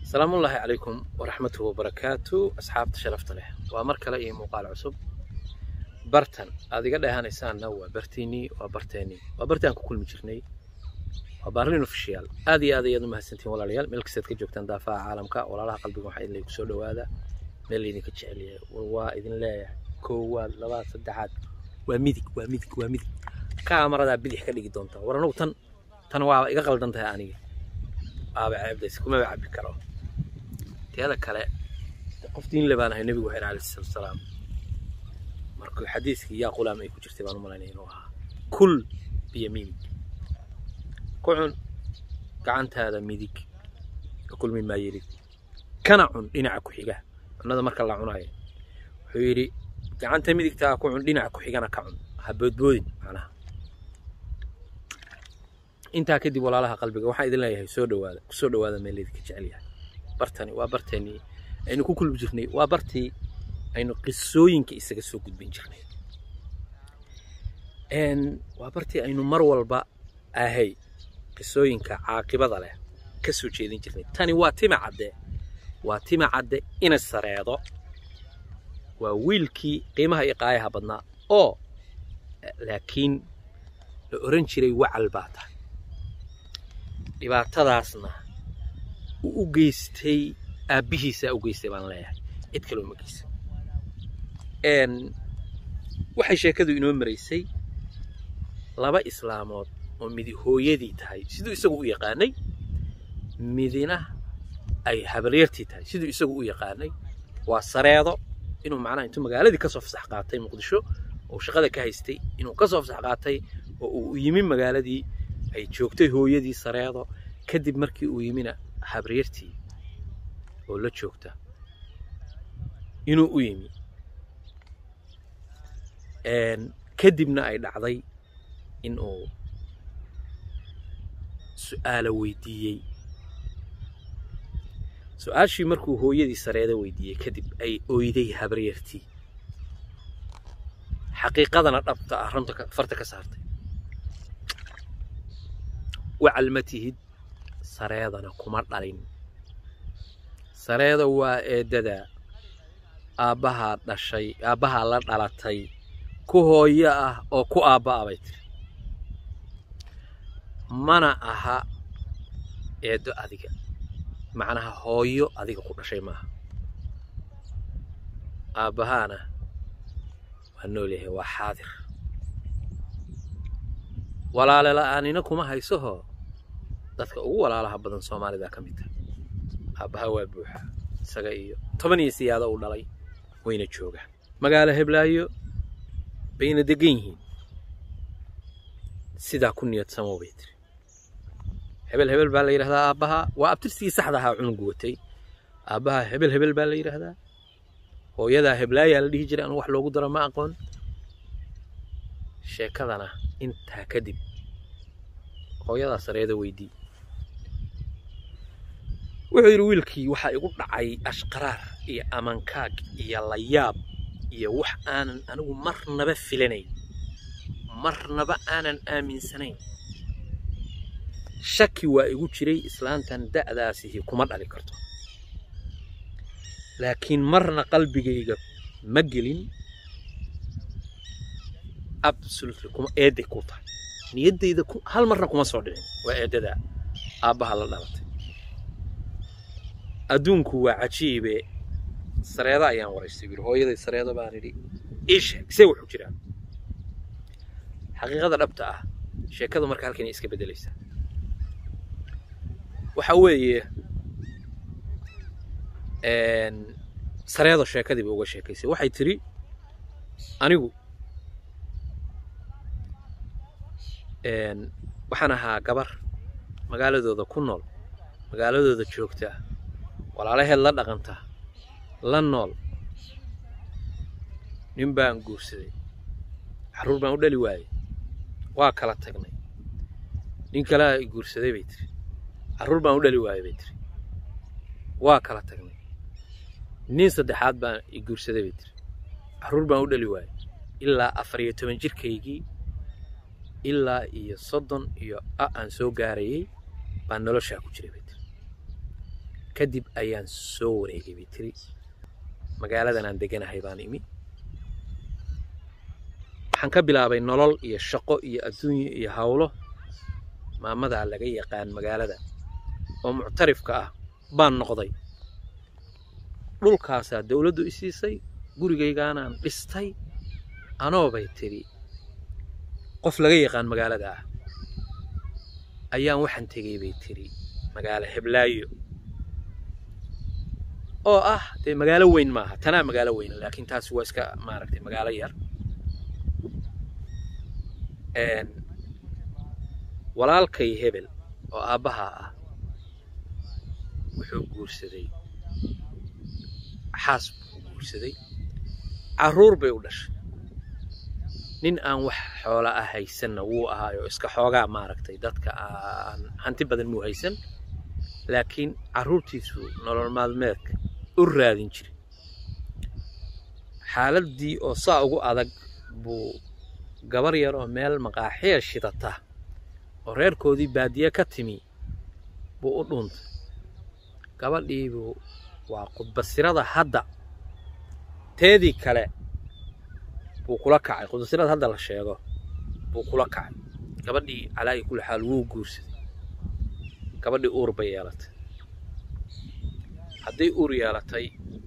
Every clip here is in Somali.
السلام الله عليكم ورحمته وبركاته أصحاب تشرفت له ومرك لأي مقال عصب برتن هذه قد هان إنسان نوع برتيني وبرتين كل مجرني وبارلينو في الشيال هذه يدوم هالسنتين ولا ريال ملك سيد كجوك تندافع عالمك ولا لها قلبي واحد اللي يكسر هذا ملي نكتش عليه وإذن الله كوال لباس الدعات وميدك كاميرا ذا بدي حكي لك دونتا ورا نوتن تنوع يقل دونتا أني أبى عبدس كم بعبد كلام هذا كلا قفتين لبانه النبي وحير عليه الصلاة والسلام مركو حديث يا غلام يكون جرتبان ملانين وها كل بيمينك كون كعنت هذا ميدك وكل مما يريد كنعن دينعك حيجه هذا مرك الله عناي حيري كعنت ميدك تاكون دينعك حيجنا كعن حبودبودين معناها انت كدي ولا لها قلبك waxaa idin leeyahay soo dhawaada meelidii ka jecel yahay bartani waa bartani aynu ku kulub jirnay waa bartii aynu qisooyinka isaga soo gudbin jirnay waa bartii aynu mar walba ahay qisooyinka caaqibada leh ka soo jeedin jirnay tani waa tima cadde ina sareedo waa wiilkii qiimaha iqaayaha badnaa oo laakiin la oran jiray wacal baata dhibaatadaasna uu u geystay aabihiisa u geystay baan leeyahay cid kale uma geysan waxay sheekadu inoo mareysay laba islaamood oo midi hooyadii tahay sidoo isagu u yaqaanay midina ay habaryartii tahay sidoo isagu u yaqaanay waa sareedo inuu macnaha intuu magaaladii ka soo fasax qaatay muqdisho oo shaqada ka haystay inuu ka soo fasax qaatay oo uu yimi magaaladii ay joogtay hooyadii sareedo kadib markii uu yimina habaryartii oo la joogta inuu u yimi kadibna ay dhacday in uu su'aalo weydiiyey su'aashii markuu hooyadii sareedo weydiiyey kadib ay ooyday habaryartii xaqiiqadana dhabta ah runta farta ka saartay وعلمتهد سريضنا كمر دالين سريضة وإددا أبها دشي أبها لا دلتي كهوية أو كو أبا أبيت منا أها إدو أديك معناها هويو أديك كل شيء ما أبهانا ونوليه وحاضر ولا لا أنا كما هيسوه dadka ugu walaalaha badan Soomaalida ka mid ah abaha waa buuxa isaga iyo 10 siyaada uu dhalay wayna jooga magaalo Hiblaayo bayna degan yihiin sida ku niyad samoobay hebel baa la yiraahdaa abaha waa abtirsi saxda ah cunug watay abaha hebel baa la yiraahdaa hooyada Hiblaayo la dhihi jiray aan wax loogu daro ma aqoon sheekadana inta kadib hooyada sareedo weydii wuxuu yiri wiilkii waxa igu dhacay ashqaraar iyo amankaag iyo layaab iyo wax aanan anigu marnaba filanay marnaba aanan aaminsanayn shaki waa igu jiray islaantan da'daasi kuma dhali karto laakiin marna qalbigayga ma gelin absolutely kuma eeday ku tahay niyadeyda hal marna kuma soo dhicin waa eedada aabaha la dhalatay adduunku waa cajiibe sareeda ayaan waraystay hooyaday sareeda baan idhi isee wuxuu jiraa xaqiiqada dhabta ah sheekadu marka halkan iska bedelaysa waxa weeye sareedo sheekadii uga sheekaysay waxay tiri anigu waxaan ahaa gabar magaaladooda ku nool magaaladooda joogta walaalaheed la dhaqanta la nool nin baan guursaday xaruur baan u dhali waayay waa kala tagnay nin kale ay guursaday bay tiri xaruur baan u dhali waayay bay tiri waa kala tagnay nin saddexaad baan i guursaday bay tiri xaruur baan u dhali waayay ilaa 14 jirkaygii ilaa iyo 30 iyo aan soo gaarayay baan nolosha ku jiray kadib ayaan soo wareegay bay tiri magaaladan aan deganahay baan imi waxaan ka bilaabay nolol iyo shaqo iyo adduunyo iyo hawlo maamada laga yaqaan magaalada oo muctarifka ah baan noqday dhulkaas dawladdu isiisay gurigaygaanaan dhistay anoo bay tiri qof laga yaqaan magaalada ayaan waxaan tegay bay tiri magaalo Hiblaayo oo ah de magaalo weyn maaha tanaa magaalo weyn laakiin taas waa iska maaragtay magaalo yar walaalkay Hebel oo aabaha ah wuxuu guursaday xaas buu guursaday caruur bay u dhashay nin aan wax xoola ah haysanna wuu ahaayo iska xoogaa maaragtay dadka aan hanti badan muu haysan laakiin caruurtiisu nolol maalmeedka u raadin jiray xaaladii oo saa ugu adag buu gabar yar oo meel maqaaxiya shidata oo reerkoodii baadiye ka timi buu u dhuuntay gabadhiibu waa qudbasirada hadda teedii kale buu kula kacay qudbasirada hadda la sheego buu kula kacay gabadhii calaa kulli xaal wuu guursaday gabadhii uur bay yeelatay hadday uur yeelatay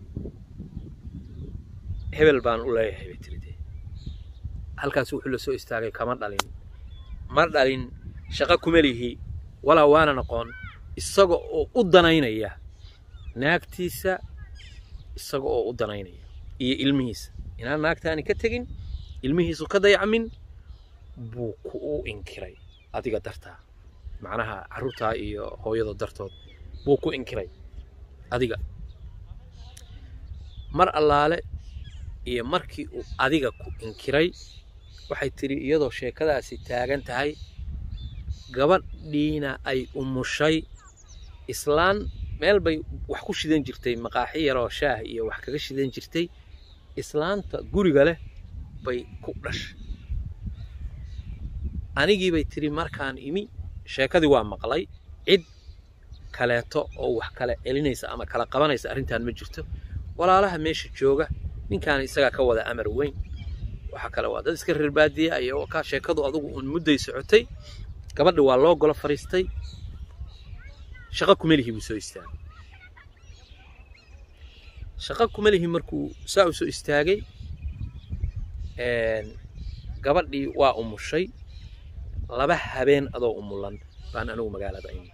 Hebel baan u leeyahay bay tiri halkaas wuxuu la soo istaagay kama dhalin mar dhalin shaqo kuma lihi walaa waana noqon isaga oo u danaynaya naagtiisa isaga oo u danaynaya iyo ilmihiisa inaan naagtaani ka tagin ilmihiisu ka dayacmin buu ku inkiray adiga dartaa macnaha caruurta iyo hooyada dartood buu ku inkiray adiga mar allaale iyo markii uu adiga ku inkiray waxay tiri iyadoo sheekadaasi taagan tahay gabadhiina ay umushay islaan meel bay wax ku shidan jirtay maqaaxi yar oo shaah iyo wax kaga shidan jirtay islaanta guriga leh bay ku dhashay anigii bay tiri markaan imi sheekadii waa maqlay cid kaleeto oo wax kale celinaysa ama kala qabanaysa arrintan ma jirto walaalaha meesha jooga ninkaan isaga ka wada amar weyn waxa kale waa dad iska reer baadiye ayuu ka sheekadu adigu un mudday socotay gabadha waa loo golo fariistay shaqo kumelihi buu soo istaagay shaqo kumelihi markuu saa u soo istaagay gabadhii waa umushay laba habeen adoo umulan baan anigu magaalada imi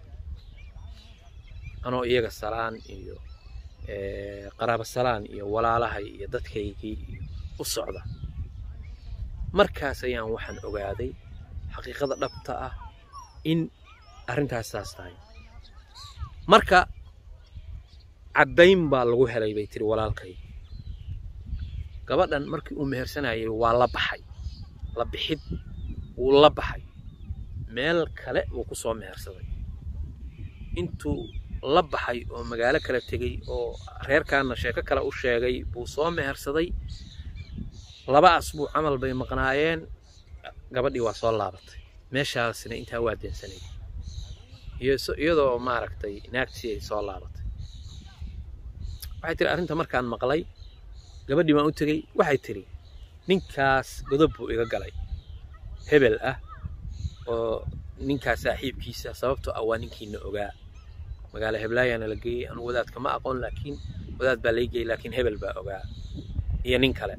anoo iyaga salaan iyo qaraabo salaan iyo walaalahay iyo dadkaygii u socda markaas ayaan waxaan ogaaday xaqiiqada dhabta ah in arrintaas saas tahay marka caddayn baa lagu helay bay tiri walaalkay gabadhan markii uu mehersanayay waa la baxay la bixid uu la baxay meel kale uu ku soo mehersaday intuu la baxay oo magaalo kale tegay oo reerkaana sheeko kale u sheegay buu soo mehersaday laba asbuuc camal bay maqnaayeen gabadhii waa soo laabatay meeshaasna intaa waa deensanay iyadoo maaragtay naagtii ay soo laabatay waxay tiri arrinta markaan maqlay gabadhii baan u tegay waxay tiri ninkaas godob buu iga galay Hebel ah oo ninkaas saaxiibkiisa sababtoo ah waa ninkiina ogaa magaalo Hiblaayaana la geeyay anu wadaadka ma aqoon laakiin wadaad baa la geeyay laakiin Hebel baa ogaa iyo nin kale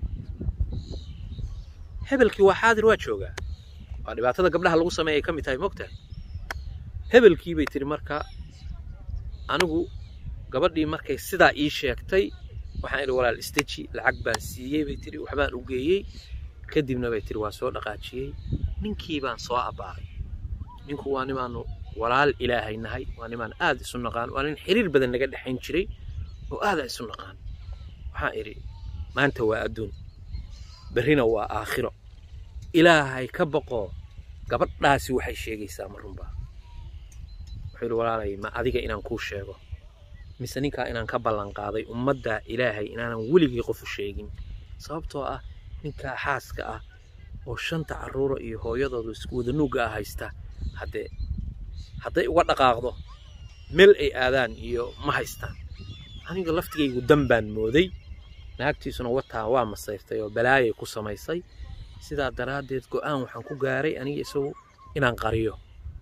hebelkii waa xaadir waa joogaa waa dhibaatada gabdhaha lagu sameeyay ka mid tahay moogtahay hebelkii bay tiri marka anigu gabadhii markay sidaa ii sheegtay waxaan idhi walaal istaji lacag baan siiyey bay tiri waxbaan u geeyey kadibna bay tiri waa soo dhaqaajiyey ninkii baan soo abbaaray ninku waa nimaanu walaal ilaahay nahay waa nimaan aad isu naqaan waa nin xiriir badan naga dhexayn jiray oo aad isu naqaan waxaan idhi maanta waa adduun berrina waa aakhiro ilaahay ka baqo gabadhaasi waxay sheegaysaa marunbaa wuxuu yidhi walaalay ma adiga inaan kuu sheego mise ninkaa inaan ka ballan qaaday ummadda ilaahay inaanan weligii qof u sheegin sababtoo ah ninkaa xaaska ah oo 5 carruur iyo hooyadoodu isku wada nuuga ah haysta hadday uga dhaqaaqdo meel ay aadaan iyo ma haystaan aniga laftigaygu dambaan mooday naagtiisuna wataa waa masayrtay oo balaayay ku samaysay sidaa daraadeed go'aan waxaan ku gaaray aniga isagu inaan qariyo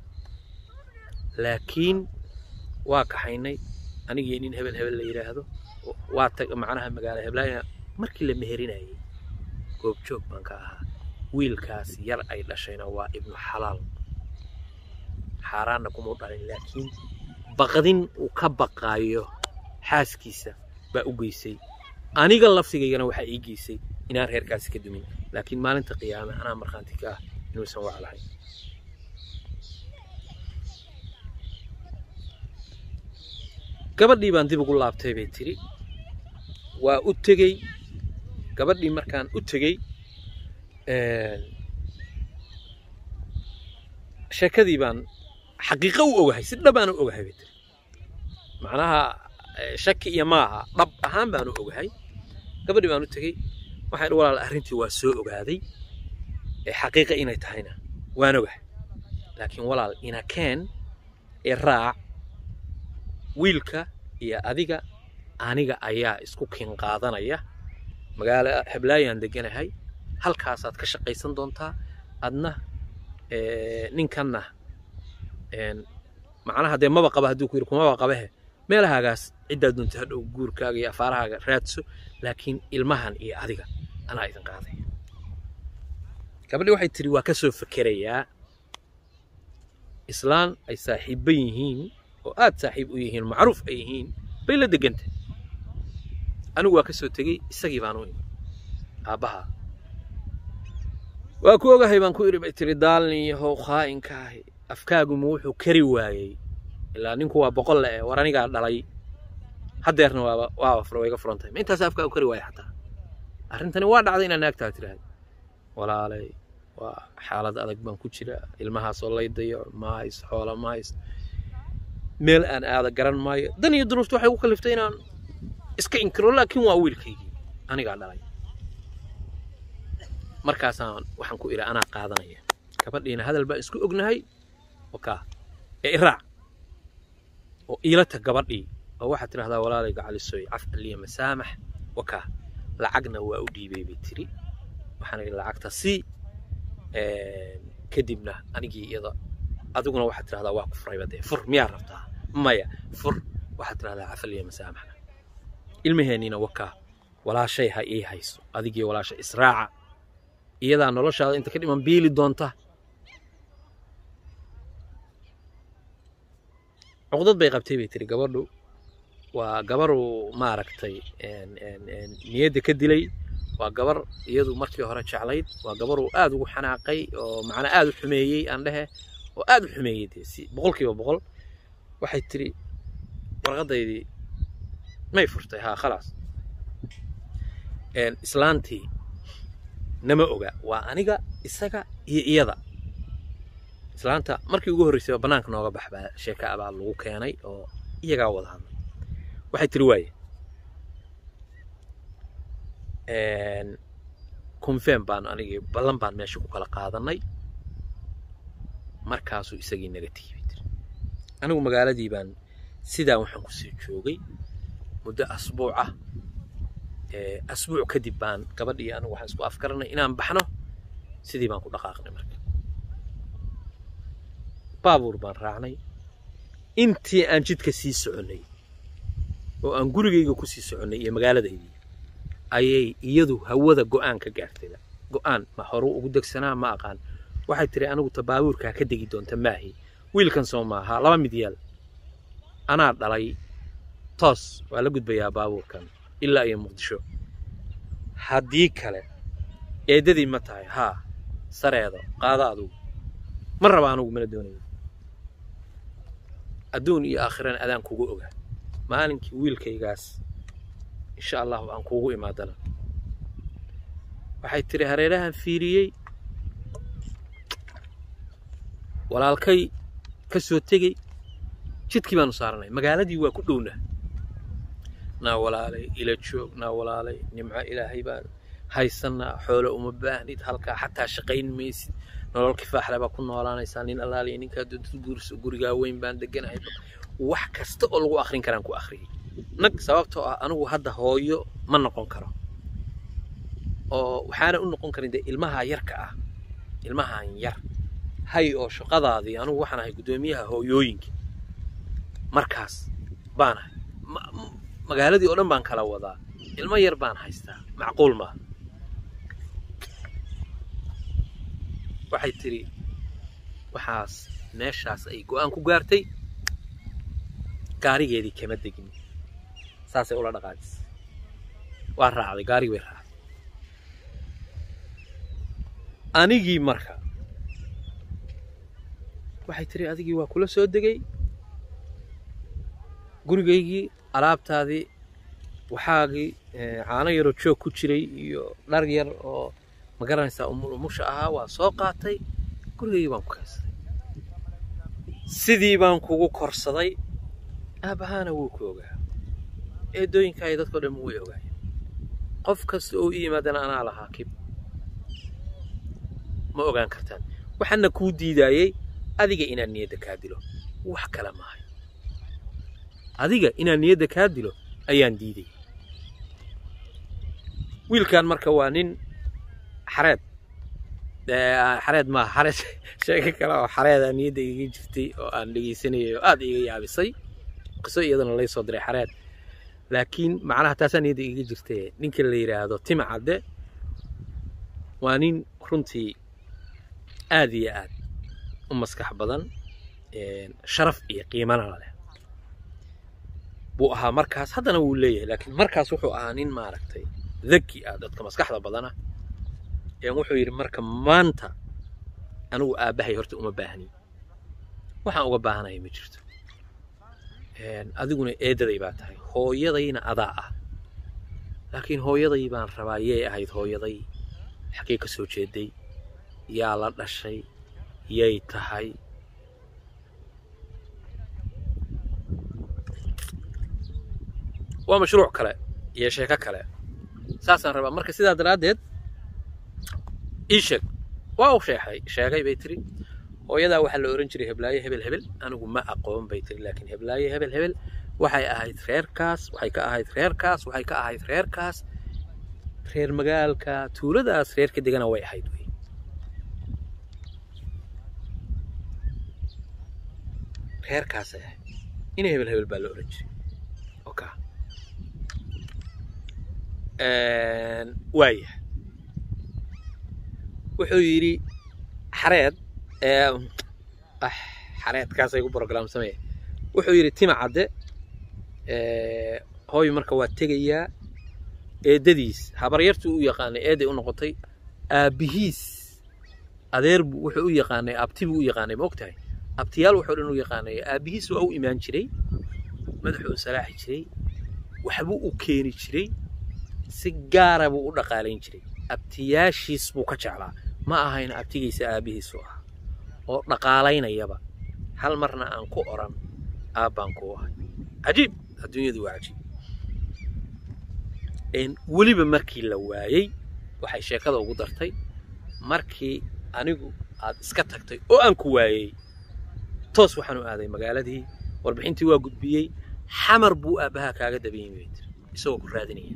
laakiin waa kaxaynay aniga nin hebel la yiraahdo waa tag macnaha magaalo heblaayna markii la meherinaayay goob joog baan ka ahaa wiilkaas yar ay dhashayna waa ibnu xalaal xaaraana kuma dhalin laakiin baqdin uu ka baqaayo xaaskiisa baa u geysay aniga laftigaygana waxa ii geysay inaan reerkaasi ka dumin laakiin maalinta qiyaama anaa markhaanti ka ah inuusan wax lahayn gabadhii baan dib ugu laabtay bay tiri waa u tegey gabadhii markaan u tegey sheekadii baan xaqiiqo u ogahay si dhab aan u ogahay bay tiri macnaha shaki iyo maaha dhab ahaan baan u ogahay gabadhii baan u tegey waxaan walaal arrintii waa soo ogaaday xaqiiqo inay tahayna waan ogahay laakiin walaal ina keen raac wiilka iyo adiga aniga ayaa isku kin qaadanaya magaalo heblaayaan deganahay halkaasaad ka shaqaysan doontaa adna ninkanna macnaha dee maba qaba hadduu ku yiri kumaba qabahe meelahaagaas ciddaad doonta hadhow guurkaaga iyo afaarahaaga raadso laakiin ilmahan iyo adiga anaa idin qaaday gabadhii waxay tiri waa ka soo fikerayaa islaan ay saaxiibba yihiin oo aad saaxiib u yihiin macruuf ay yihiin bay la degantay anigu waa ka soo tegey isagii baan u imi aabbaha waa ku ogahay baan ku iri bay tiri daalniyahow khaainkaahi afkaaguma wuxuu kari waayey ilaa ninku waa boqol le war anigaa dhalay haddeerna waaba way ga furan tahay ma intaas afkaagu kari waaya xataa arrintani waa dhacday inaan naagtaa tiraahdo walaalay waa xaalad adag baan ku jira ilmahaasoo laydayo ma hays xoola ma hays meel aan aada garan maayo dan iyo duruuftu waxay ku kaliftay inaan iska inkiro laakiin waa wiilkaygii anigaa dhalay markaasaan waxaan ku iri anaa qaadanaya gabadhiina hadal baan isku ognahay wakaa iraac oo iilata gabadhii oo waxaad tidhahdaa walaalay gacalisoy caf aliya masaamax wakaa lacagna waa u dhiibay bay tiri waxaan iri lacagta sii kadibna anigii iyada adiguna waxaad tidhahdaa waa ku furayba dee fur miyaa rabtaa maya fur waxaad tidhahdaa caf aliya masaamaxna ilmaheennina wakaa walaashay ha ii hayso adigii walaasha israaca iyadaa noloshaada inta ka dhiman biili doonta cuqdad bay qabtay bay tiri gabadhu waa gabaru maaragtay niyadda ka dilay waa gabar iyadu markii hore jeclayd waa gabaru aad ugu xanaaqay oo macnaa aad u xumeeyey aan dhehe oo aad u xumeeyey dee si boqolkiiba boqol waxay tiri warqadaydii may furtay haa khalaas islaantii nama oga waa aniga isaga iyo iyada islaanta markii ugu horreysay banaanka nooga baxbaa sheeka abaa lagu keenay oo iyagaa wada hadlay waxay tiri waaye confirm baan anigii ballan baan meesha ku kala qaadanay markaasuu isagii naga tegey bay tiri anigu magaaladii baan sidaa waxaan ku sii joogay muddo asbuuc ah asbuuc kadib baan gabadhii anigu waxaan isku afkaranay inaan baxno sidii baan ku dhaqaaqnay marka baabuur baan raacnay intii aan jidka sii soconnay oo aan gurigayga ku sii soconnay iyo magaaladaydii ayay iyadu hawada go'aan ka gaartay go'aan ma horu ugu degsanaa ma aqaan waxay tiri anigu baabuurkaa ka degi doonta maahi wiilkan soo maaha laba mid yaal anaa dhalay toos waa la gudbayaa baabuurkan ilaa iyo muqdisho haddii kale eedadii ma tahay haa sareedo qaada adugu ma raba anugu mana doonayo adduun iyo aakhirana adaan kugu ogaa maalinkii wiilkaygaas insha allahu aan kuugu imaadana waxay tiri hareerahan fiiriyey walaalkay ka soo tegey jidkii baanu saaranay magaaladii waa ku dhowna naa walaalay ila joog naa walaalay nimco ilaahay baan haysanaa xoolo uma baahnid halkaa xataa shaqayn maysid nolol kifaaxle baa ku noolaanaysaa nin allaaliya ninkaa doonta guurso gurigaa weyn baan deganahay wax kasta oo lagu akhrin karaan ku akhriyay nag sababtoo ah anigu hadda hooyo ma noqon karo oo waxaana u noqon karin ilmaha yarka ah ilmahan yar hay oo shaqadaadii anigu waxaan ahay gudoomiyaha hooyooyinka markaas baan magaaladii oo dhan baan kala wadaa ilmo yar baan haystaa macquul ma waxay tiri waxaas meeshaas ay go'aan ku gaartay gaarigeedii kama degin saasay ula dhaqaajis waa raacday gaarigii way raacday anigii marka waxay tiri adigii waa kula soo degay gurigaygii alaabtaadii waxaagii caano yaroo joog ku jiray iyo dhar yar oo ma garanaysaa umusha ahaa waa soo qaatay gurigaygii baan ku keensaday sidii baan kugu korsaday aabahaana wuu ku ogaa eedooyinka ay dadkoo dhan way ogaayeen qof kasta oo ii yimaadana anaa lahaa kib ma ogaan kartaan waxaana kuu diidaayay adiga inaan niyadda kaa dilo wax kale maahay adiga inaan niyadda kaa dilo ayaan diiday wiilkan marka waa nin xareed maaha xareed sheeko kale oo xareeda niyadda iga jirtay oo aan dhegeysanayay oo aad iga yaabisay qiso iyadana lay soo diray xareed laakiin macnaha taasaa niyadda iga jirtay ninka la yiraahdo Tima Cadde waa nin runtii aad iyo aad u maskax badan sharaf iyo qiimana leh buu ahaa markaas haddana wuu leeyahay laakiin markaas wuxuu ahaa nin maaragtay dhaki ah dadka maskaxda badana wuxuu yiri marka maanta anigu aabahay horta uma baahni waxaan uga baahanahay ma jirto adiguna eedaday baa tahay hooyadayna adaa ah laakiin hooyaday baan rabaa yay ahayd hooyaday xagee ka soo jeeday yaa la dhashay yay tahay waa mashruuc kale iyo sheeko kale saasaan rabaa marka sidaa daraadeed ii sheeg waa uu sheegay bay tiri hooyadaa waxaa la oran jiray heblaaye hebel hebel anigu ma aqoon bay tiri laakiin heblaaye hebel hebel waxay ahayd reerkaas waxay ka ahayd reerkaas waxay ka ahayd reerkaas reer magaalka tuuladaas reerka degana way ahayd wey reerkaas inay hebel hebel baa la oran jiray okay waaya wuxuu yiri xareed xareedkaas ay ku program sameeyay wuxuu yiri Tima Cadde hooyo marka waa tegayaa eedadiis habaryartu u yaqaanay eeday u noqotay aabihiis adeer wuxuu u yaqaanay abti buu u yaqaanay ma ogtahay abtiyaal wuxuu dhan u yaqaanay aabihiis waa u imaan jiray madaxu salaaxi jiray waxbuu u keeni jiray si gaar ah buu u dhaqaaleyn jiray abtiyaashiis buu ka jeclaa ma ahayn abtigiisa aabihiis ah oo dhaqaaleynayaba hal marna aan ku oran aabaan ku ahay ajiib adduunyadu waa ajiib weliba markii la waayay waxay sheekada ugu dartay markii anigu aad iska tagtay oo aan ku waayay toos waxaan u aaday magaaladii warbixintii waa gudbiyay xamar buu aabaha kaaga dabeeyay isagoo ku raadinaya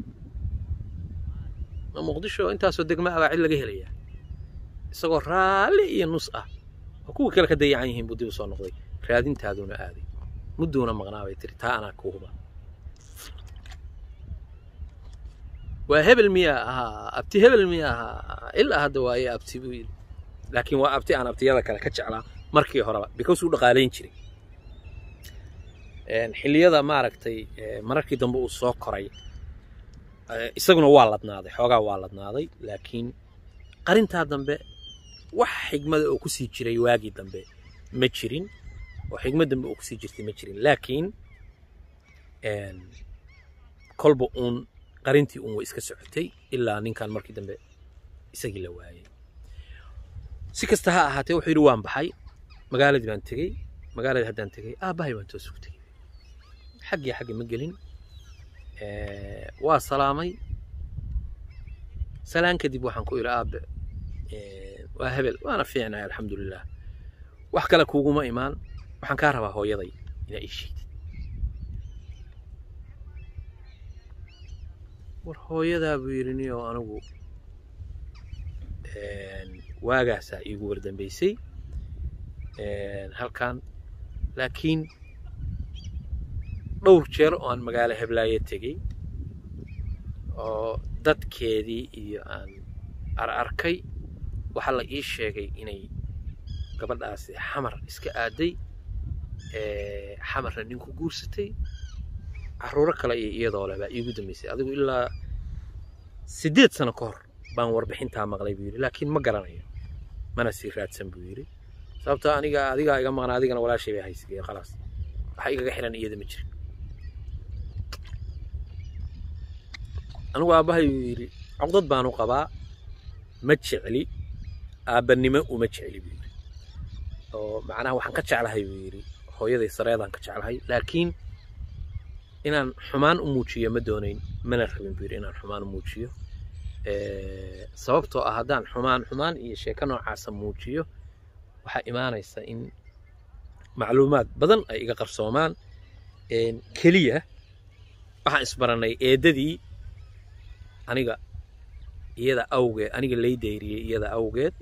ma muqdisho intaasoo degma ah cid laga helaya isagoo raali iyo nus ah oo kuwa kale ka dayacan yihiin buu dib u soo noqday raadintaaduna aaday muddoona maqnaabay tiri taa anaa ku huba waa hebel miyaa ahaa abti hebel miyaa ahaa ilaa hadda waaye abti buu yidhi laakiin waa abti aan abtiyada kale ka jeclaa markii horeba because uu dhaqaaleyn jiray xilliyada maaragtay mararkii dambe uu soo koray isaguna waa ladnaaday xoogaa waa ladnaaday laakiin qarintaa dambe wax xigmada oo ku sii jiray waagii dambe ma jirin oo xigmad dambe oo ku sii jirtay ma jirin laakiin kolba uun qarintii uun way iska socotay ilaa ninkan markii dambe isagii la waayay si kasta ha ahaatee wuxuu yidhi waan baxay magaaladii baan tegey magaaladii haddaan tegey aabbahay baan toos ugu tegey xaggi ma gelin waa salaamay salaan kadib waxaan ku iri aabe waa hebel waana fiicnahay alxamdulilah wax kale kuuguma imaan waxaan kaa rabaa hooyaday inaa ii sheegtid hooyadaa buu yidhi niyo anigu waagaasaa iigu wardambaysay halkan laakiin dhowr jeer oo aan magaalo Heblaayo tegey oo dadkeedii iyo aan arkay waxaa la ii sheegay inay gabadhaasi xamar iska aaday xamarna ninku guursatay carruuro kale iyo iyadoo leh baa iigu dambaysay adigu ilaa 8 sano ka hor baan warbixintaa maqlay buu yidhi laakiin ma garanayo mana sii raadsan buu yidhi sababtoo adigaa iga maqnaa adigana walaashay bay haysay khalaas waxa igaga xiran iyada ma jirin anigu aabbahay buu yidhi caqdad baan u qabaa ma jecli aabbanimo uma jecli buu yidhi oo macnaha waxaan ka jeclahay buu yidhi hooyaday sareedaan ka jeclahay laakiin inaan xumaan u muujiyo ma doonayn mana rabin buu yidhi inaan xumaan u muujiyo sababtoo ah haddaan xumaan iyo sheeko noocaasa muujiyo waxaa imaanaysa in macluumaad badan ay iga qarsoomaan keliya waxaan isbarannay eedadii aniga lay dayriyey iyada awgeed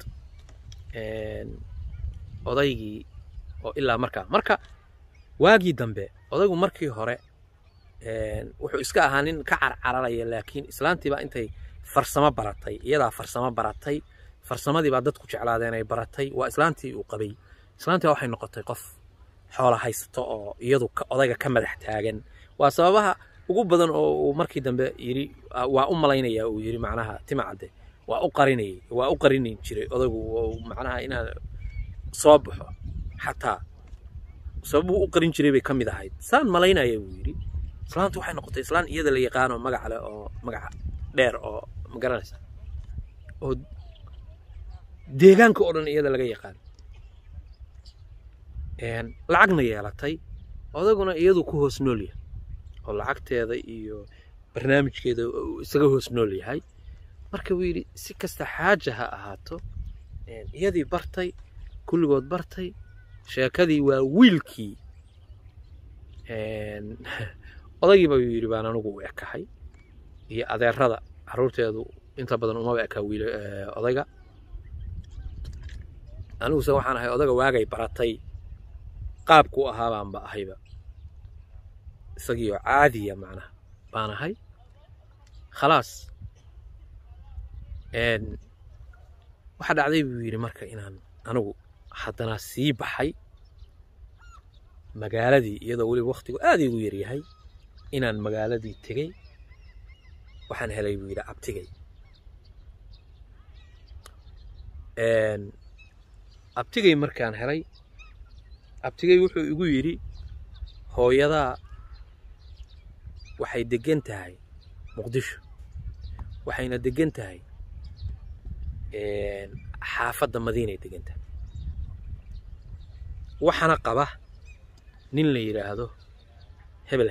odaygii oo ilaa marka waagii dambe odaygu markii hore wuxuu iska ahaa nin ka carcararaya laakiin islaantii baa intay farsamo baratay iyadaa farsamo baratay farsamadii baa dadku jeclaadeen ay baratay waa islaantii uu qabay islaantii waxay noqotay qof xoola haysato oo iyadu odayga ka madax taagan waa sababaha ugu badan oo uu markii dambe yiri waa u malaynaya uu yiri macnaha timacade waa u qarinayn jiray odaygu macnaha inaan soo baxo xataa sababu u qarin jiray bay kamid ahayd saan malaynaya uu yiri islaantu waxay noqotay islaan iyada la yaqaan oo magac leh oo magac dheer oo ma garanaysa oo deegaanka oo dhan iyada laga yaqaan lacagna yeelatay odaguna iyadu ku hoos nool yahay oo lacagteeda iyo barnaamijkeeda isaga hoos nool yahay marka wuu yidhi si kasta xaaja ha ahaato iyadii bartay kulligood bartay sheekadii waa wiilkii odaygii baa yidhi baan anigu u ekahay iyo adeerada carruurteedu inta badan umaba ekaa wiil odayga aniguse waxaan ahay odaga waagay baratay qaabku ahaa baanba ahayba isagii oo caadiya macnaha baan ahay khalaas waxa dhacday buu yidhi marka inaan anigu haddana sii baxay magaaladii iyadoo weliba waqtigu aad igu yar yahay inaan magaaladii tegey waxaan helay buu yidhi abtigay markaan helay abtigay wuxuu igu yidhi hooyadaa waxay degan tahay muqdisho waxayna degan tahay xaafadda madiinay degan tahay waxaana qaba nin la yidhaahdo hebel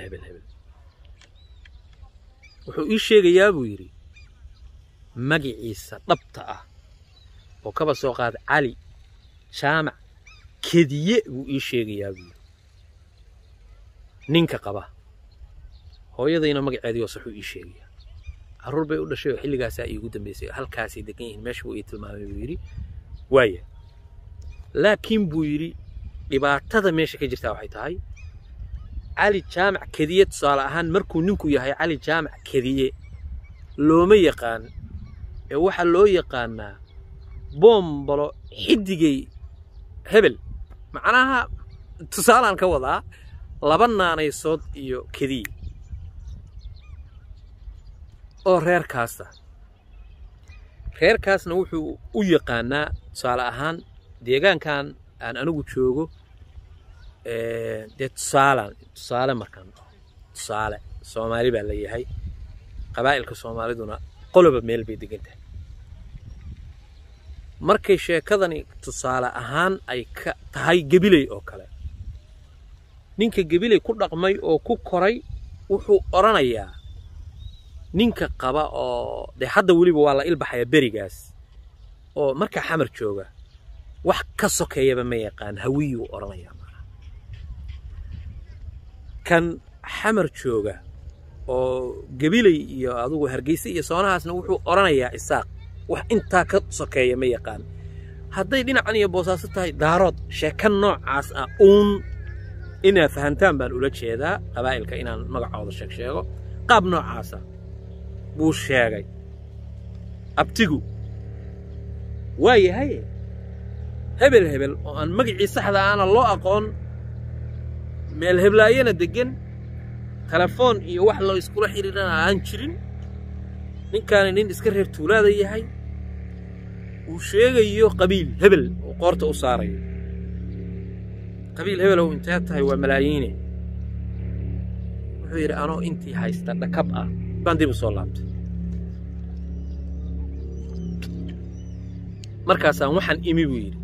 wuxuu ii sheegayaa buu yidhi magaciisa dhabta ah oo kaba soo qaad cali jaamac kediye buu ii sheegayaa buu yidhi ninka qaba hooyadayna magaceedii oo saxuu ii sheegayaa carruur bay u dhashay oo xilligaasaa iigu dambaysay halkaasay degan yihiin meesha buu ii tilmaamay buu yidhi waaya laakiin buu yidhi dhibaatada meesha ka jirtaa waxay tahay cali jaamac kediye tusaale ahaan markuu ninku yahay cali jaamac kediye looma yaqaan ee waxaa loo yaqaanaa boombalo xidigay hebel macnaha tusaalaan ka wadaa laba naanaysood iyo kediye oo reerkaasna wuxuu u yaqaanaa tusaale ahaan deegaankan aan anigu joogo dee tusaale markaan tusaale soomaali baa la yahay qabaa'ilka soomaaliduna qoloba meel bay degan tahay markay sheekadani tusaale ahaan ay ka tahay gabiley oo kale ninka gabiley ku dhaqmay oo ku koray wuxuu oranayaa ninka qaba oo dee hadda weliba waa la ilbaxaya berigaas oo markaa xamar jooga wax ka sokeeyaba ma yaqaan hawiyuu oranayaa kan xamar jooga oo gabilay iyo adugu hargeysa iyo soonahaasna wuxuu oranayaa isaaq wax intaa ka sokeeya ma yaqaan hadday dhinacan iyo boosaaso tahay daarood sheekan noocaas ah inaa fahantaan baan ula jeedaa qabaa'ilka inaan magacooda sheego qaab noocaasa buu sheegay abtigu waayahay hebel oo aan magacii saxda aana loo aqoon meel heblaayana degan telefoon iyo wax loo iskula xiriirana aan jirin ninkaani nin iska reer tuulaada yahay uu sheegayo qabiil hebel oo qoorta u saarayo qabiil hebel oo intee tahay waa malaayiine wuxuu yidhi anoo intii haysta dhakab ah baan dib u soo laabtay markaasaan waxaan imi buu yidhi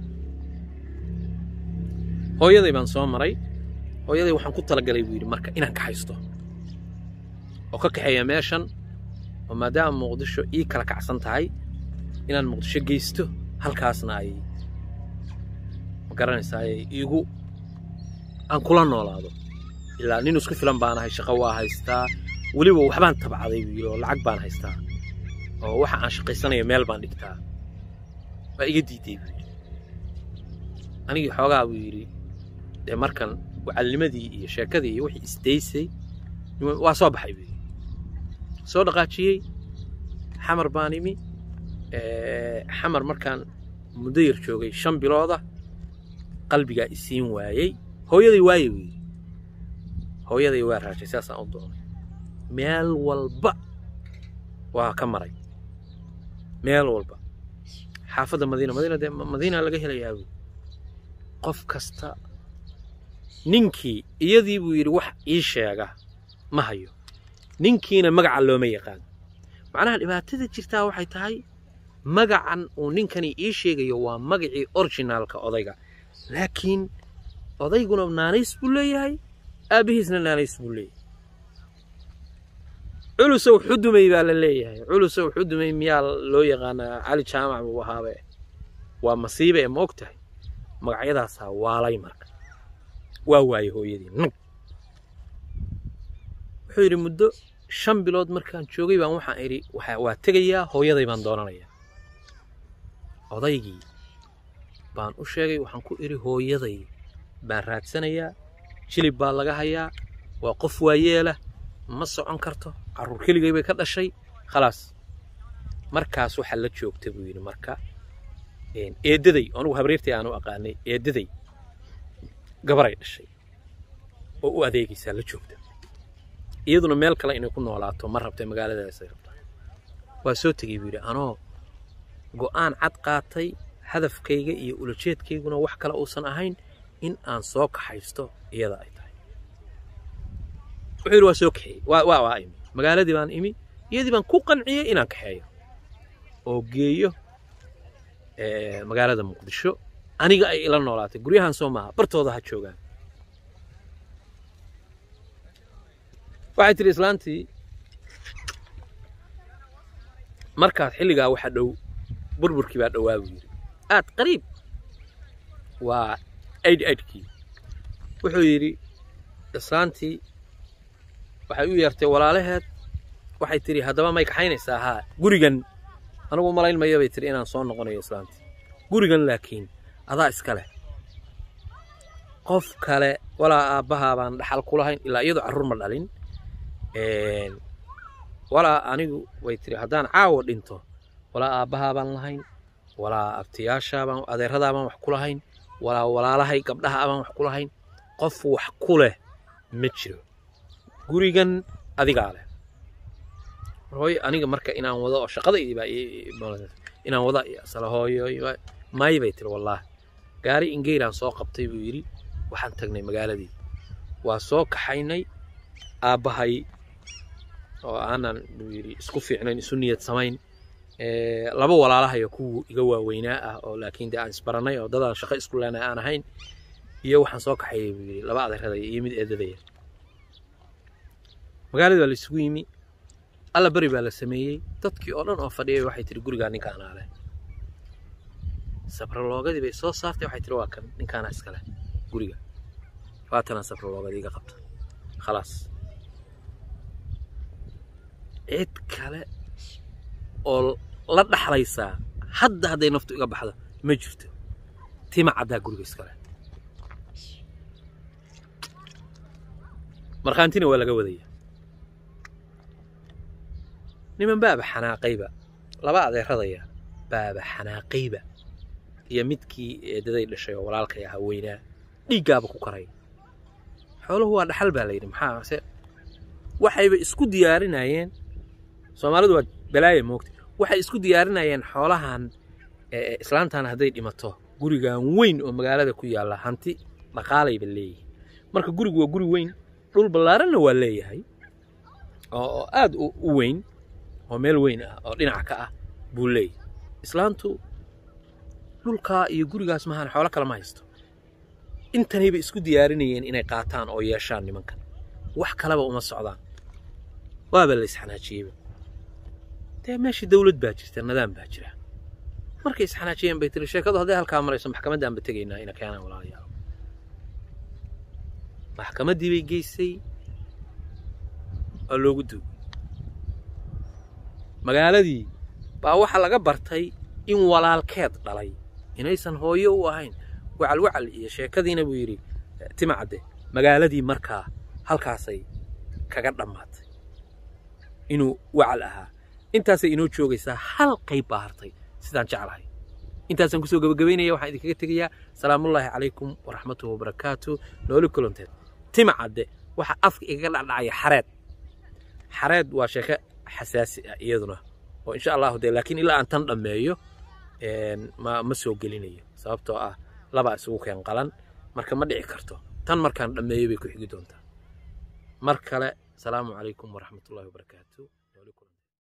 hooyaday baan soo maray hooyaday waxaan ku talagalay buu yidhi marka inaan ka haysto oo ka kaxeeya meeshan oo maadaama muqdisho ii kala kacsan tahay inaan muqdisho geysto halkaasna ay magaranaysaa iigu aan kula noolaado ilaa nin isku filan baan ahay shaqo waa haystaa weliba waxbaan tabcaday buu yidhi oo lacag baan haystaa oo waxa aan shaqaysanayo meel baan dhigtaa baa iga diiday buu yidhi anigii xoogaa buu yidhi dee markan wacalnimadii iyo sheekadii iyo wixii isdaysay waa soo baxay buu yidhi soo dhaqaajiyey xamar baan imi xamar markaan muddo yar joogay 5 bilooda qalbigaa isiin waayey hooyaday waayey buu yidhi hooyaday waa raajay saasaan u doonay meel walba waa ka maray meel walba xaafadda madiina laga helayaa buu qof kasta ninkii iyadii buu yidhi wax ii sheega ma hayo ninkiina magaca looma yaqaan macnaha dhibaatada jirtaa waxay tahay magacan uu ninkani ii sheegayo waa magacii originalka odayga laakiin odayguna naanays buu leeyahay aabihiisna naanays buu leeyahay culusow xudumay baa la leeyahay culusow xudumay miyaa loo yaqaanaa cali jaamac buu ahaabe waa masiibe ee ma og tahay magacyadaasaa waalay marka waa waayey hooyadii wuxuu yidhi muddo 5 bilood markaan joogay baan waxaan idhi waa tegayaa hooyaday baan doonanayaa odaygii baan u sheegay waxaan ku idhi hooyaday baan raadsanayaa jilib baa laga hayaa waa qof waayeela ma socon karto carruur keligay bay ka dhashay khalaas markaas waxaa la joogta buu yidhi marka eedaday anugu habriirtay aanu aqaanay eedaday gabaray dhashay oo u adeegaysaa la joogta iyaduna meel kale inay ku noolaato ma rabtay magaaladaas ay rabtaa waa soo tegay buu yidhi anoo go'aan cad qaatay hadafkayga iyo ulajeedkayguna wax kale uusan ahayn in aan soo kaxaysto iyada ay tahay wuxuu yidhi waa soo kaxeeyey waa imi magaaladii baan imi iyadii baan ku qanciyey inaan kaxeeyo oo geeyo magaalada muqdisho aniga ay ila noolaatay guryahan soo maaha bartooda ha joogaan waxay tiri islaantii markaas xilligaa waxa dhow burburkii baa dhowaa buu yidhi aad qariib waa aidkii wuxuu yidhi islaantii waxay u yeertay walaalaheed waxay tiri haddaba may kaxaynaysaa haa gurigan anigu malayn maya bay tiri inaan soo noqonayo islaantii gurigan laakiin adaa iska leh qof kale walaa aabbahaa baan dhaxal ku lahayn ilaa iyadoo carruur ma dhalin walaa anigu way tiri haddaan caawo dhinto walaa aabbahaa baan lahayn walaa abtiyaashaa baan adeeradaa baan wax ku lahayn walaa walaalahay gabdhaha baan wax ku lahayn qof wax ku leh ma jiro gurigan adigaa leh hooyo aniga marka inaan wado oo shaqadaydii baa inaan wada asala hooyo maay bay tiri wallaahi gaari ingeyraan soo qabtay buu yidhi waxaan tagnay magaaladii waa soo kaxaynay aabbahay oo aanan buu yidhi isku fiicnayn isu niyad samayn laba walaalahayo kuwa iga waaweynaa ah oo laakiin dee aan isbaranay oo dadaan shaqo isku leenay aan ahayn iyo waxaan soo kaxayay buu yidhi laba adeeraday iyo mid eedadaya magaaladii baa la isugu yimi alla bari baa la sameeyey dadkii oo dhan oo fadhiyay waxay tiri gurigaa ninkaanaa leh sabraloogadii bay soo saartay waxay tiri waa kan ninkaanaa iska leh guriga waatanaa sabraloogadii iga qabta khalaas cid kale oo la dhaxlaysaa hadda hadday naftu iga baxdo ma jirto tima caddaa guriga iskale markhaantina waa laga wadaya niman baaba xanaaqayba laba adeeradaya baaba xanaaqayba iyo midkii eedaday dhashay oo walaalkay ahaa weynaa dhiiggaaba ku karay xooluhu waa dhaxal baa layidhi maxaa se waxayba isku diyaarinayeen Soomaalidu waa balaaye moogtay waxay isku diyaarinayeen xoolahan islaantan hadday dhimato gurigan weyn oo magaalada ku yaala hanti dhaqaalayba leeyahay marka gurigu waa guri weyn dhul ballaaranna waa leeyahay oo aad u weyn oo meel weyn ah oo dhinac ka ah buu leeyahay islaantu dhulka iyo gurigaas maahan xoolo kale ma haysto intanayba isku diyaarinayeen inay qaataan oo yeeshaan nimankan wax kaleba uma socdaan waaba la isxanaajiyeyba dee meeshii dawlad baa jirta nidaam baa jira markay isxanaajiyeen bay tiri sheekadu hadday halkaa marayso maxkamaddaan ba tegaynaa ina keenaan walaalayaal maxkamaddii bay geysay oo loogu duugay magaaladii baa waxaa laga bartay in walaalkeed dhalay inaysan hooyo u ahayn wacal iyo sheekadiina buu yidhi tima cadde magaaladii markaa halkaasay kaga dhammaatay inuu wacal ahaa intaasay inoo joogaysaa hal qayb baa hartay sidaan jeclahay intaasaan kusoo gabagabaynaya waxaan idinkaga tegayaa salaamullaahi calaykum waraxmatuhu wabarakaatu nooli kulanteed tima cadde waxa afka igaga dhacdhacaya xareed waa sheeko xasaasi ah iyaduna oo insha allahu dee laakiin ilaa aan tan dhammeeyo ma soo gelinayo sababtoo ah laba isugu keen qalan marka ma dhici karto tan markaan dhammeeyo bay ku xigi doontaa mar kale salaamu calaykum waraxmatullaahi wabarakaatu